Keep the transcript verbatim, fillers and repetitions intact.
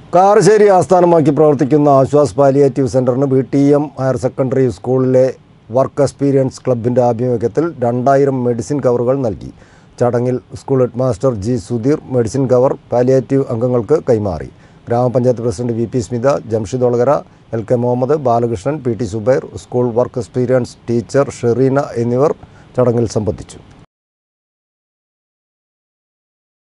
കാരശ്ശേരി ആസ്ഥാനമാക്കി പ്രവർത്തിക്കുന്ന ആശ്വാസ് പാലിയേറ്റീവ് സെൻ്ററിന് B T M higher secondary സ്കൂളിലെ വർക്ക് എക്സ്പീരിയൻസ് ക്ലബിൻ്റെ ആഭിമുഖ്യത്തിൽ രണ്ടായിരം മെഡിസിൻ കവറുകൾ നൽകി. ചടങ്ങിൽ school head master G Sudheer medicine cover palliative അംഗങ്ങൾക്ക് കൈമാറി. ഗ്രാമപഞ്ചായത്ത് president V P Smitha, Jamshid Olakara, L K Muhammad, Balakrishnan, P T Zubair, school work experience teacher Shereena എന്നിവർ ചടങ്ങിൽ സംബന്ധിച്ചു.